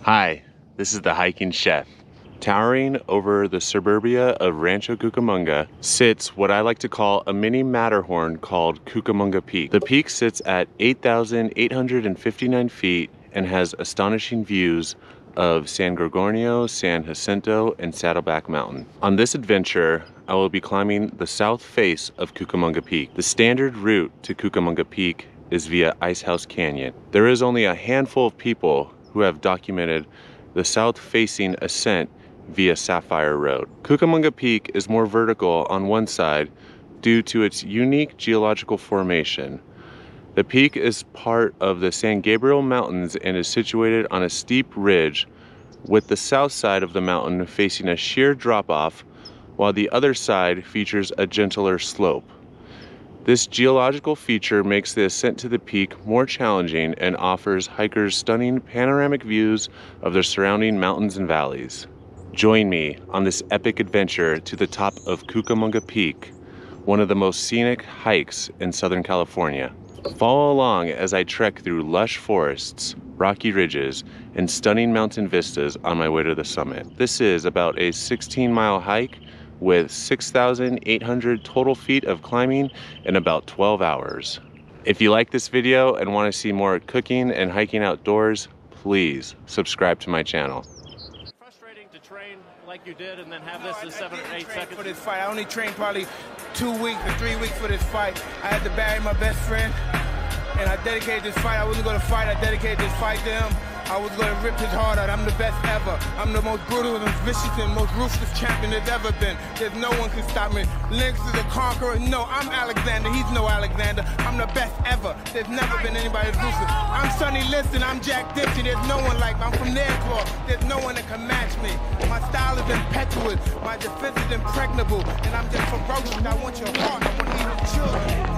Hi, this is the Hiking Chef. Towering over the suburbia of Rancho Cucamonga sits what I like to call a mini Matterhorn called Cucamonga Peak. The peak sits at 8,859 feet and has astonishing views of San Gorgonio, San Jacinto, and Saddleback Mountain. On this adventure, I will be climbing the south face of Cucamonga Peak. The standard route to Cucamonga Peak is via Icehouse Canyon. There is only a handful of people who have documented the south-facing ascent via Sapphire Road. Cucamonga Peak is more vertical on one side due to its unique geological formation. The peak is part of the San Gabriel Mountains and is situated on a steep ridge, with the south side of the mountain facing a sheer drop-off, while the other side features a gentler slope. This geological feature makes the ascent to the peak more challenging and offers hikers stunning panoramic views of the surrounding mountains and valleys. Join me on this epic adventure to the top of Cucamonga Peak, one of the most scenic hikes in Southern California. Follow along as I trek through lush forests, rocky ridges, and stunning mountain vistas on my way to the summit. This is about a 16-mile hike with 6,800 total feet of climbing in about 12 hours. If you like this video and want to see more cooking and hiking outdoors, please subscribe to my channel. Frustrating to train like you did and then have this in 7 or 8 seconds. For this fight, I only trained probably 2 weeks or 3 weeks for this fight. I had to bury my best friend, and I dedicated this fight. I wasn't going to fight, I dedicated this fight to him. I was going to rip his heart out. I'm the best ever. I'm the most brutal and vicious and most ruthless champion there's ever been. There's no one can stop me. Lynx is a conqueror. No, I'm Alexander. He's no Alexander. I'm the best ever. There's never been anybody as ruthless. I'm Sonny Liston. I'm Jack Dempsey. There's no one like me. I'm from Nairclaw. There's no one that can match me. My style is impetuous. My defense is impregnable. And I'm just ferocious. I want your heart. I want to eat your children.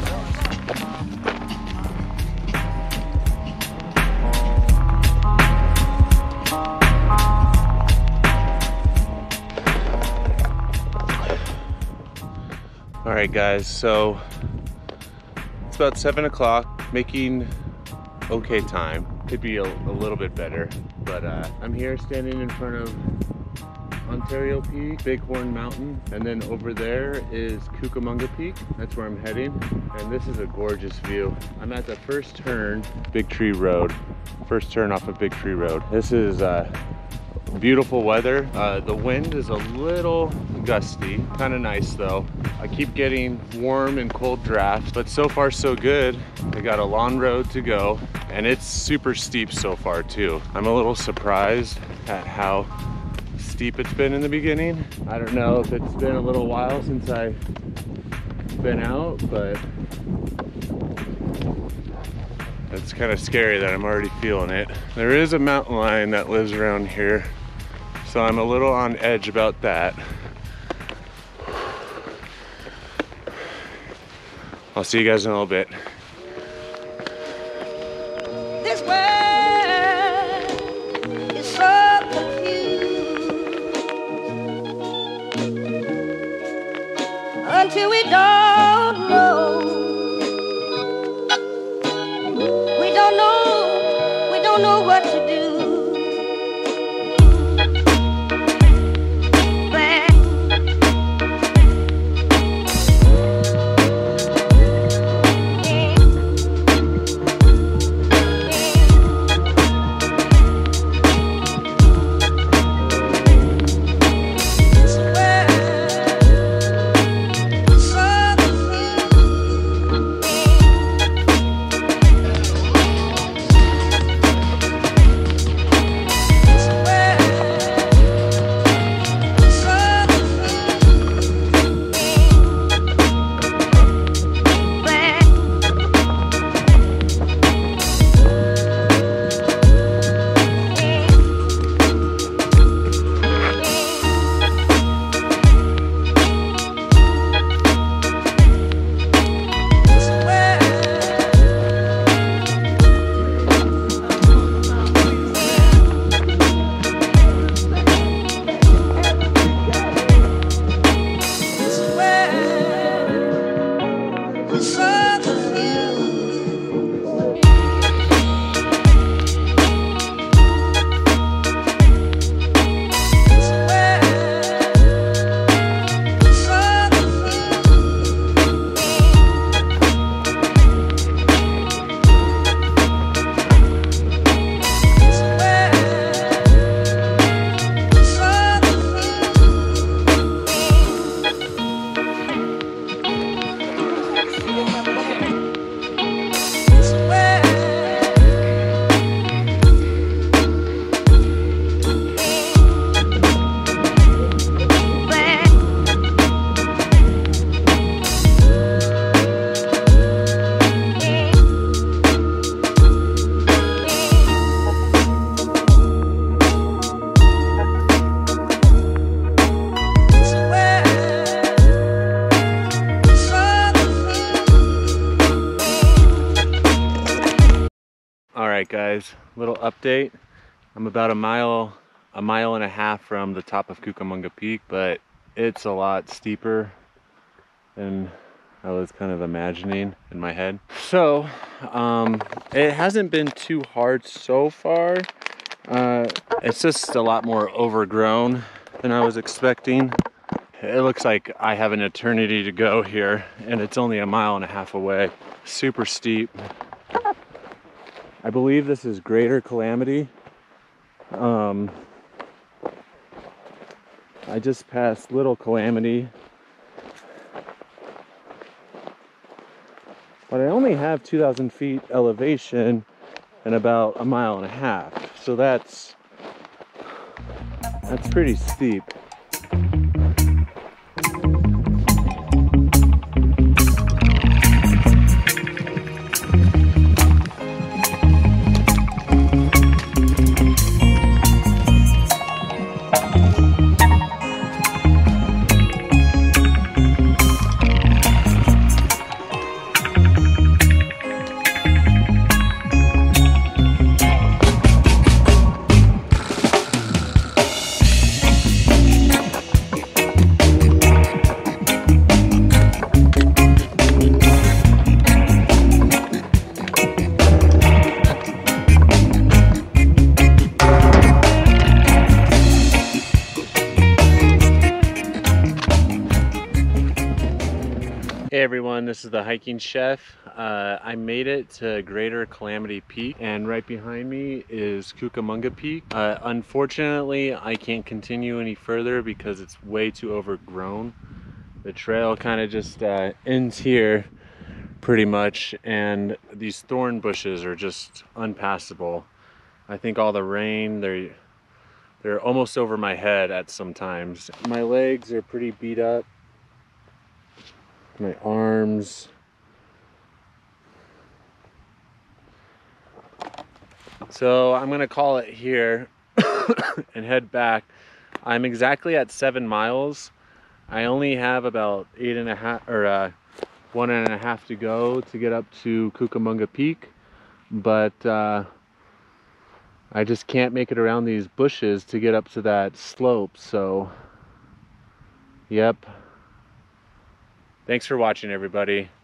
All right, guys, so it's about 7 o'clock, making okay time. Could be a little bit better, but I'm here standing in front of Ontario Peak, Bighorn Mountain, and then over there is Cucamonga Peak. That's where I'm heading, and this is a gorgeous view. I'm at the first turn, Big Tree Road, first turn off of Big Tree Road. This is beautiful weather. The wind is a little gusty, kind of nice though. I keep getting warm and cold drafts, but so far so good. I got a long road to go, and it's super steep so far too. I'm a little surprised at how steep it's been in the beginning. I don't know if it's been a little while since I've been out, but it's kind of scary that I'm already feeling it. There is a mountain lion that lives around here, so I'm a little on edge about that. I'll see you guys in a little bit. This world is so confused until we don't know. We don't know what to do. So guys, little update. I'm about a mile and a half from the top of Cucamonga Peak, but it's a lot steeper than I was kind of imagining in my head. So it hasn't been too hard so far. It's just a lot more overgrown than I was expecting. It looks like I have an eternity to go here, and it's only a mile and a half away. Super steep. I believe this is Greater Calamity. I just passed Little Calamity, but I only have 2,000 feet elevation and about a mile and a half, so that's pretty steep. Hey everyone, this is the hiking chef. I made it to Greater Calamity Peak, and right behind me is Cucamonga Peak. Unfortunately, I can't continue any further because it's way too overgrown. The trail kind of just ends here pretty much, and these thorn bushes are just unpassable. I think all the rain, they're almost over my head at some times. My legs are pretty beat up. My arms. So I'm gonna call it here and head back. I'm exactly at 7 miles. I only have about 8.5 or 1.5 to go to get up to Cucamonga Peak, but I just can't make it around these bushes to get up to that slope. So yep. Thanks for watching, everybody.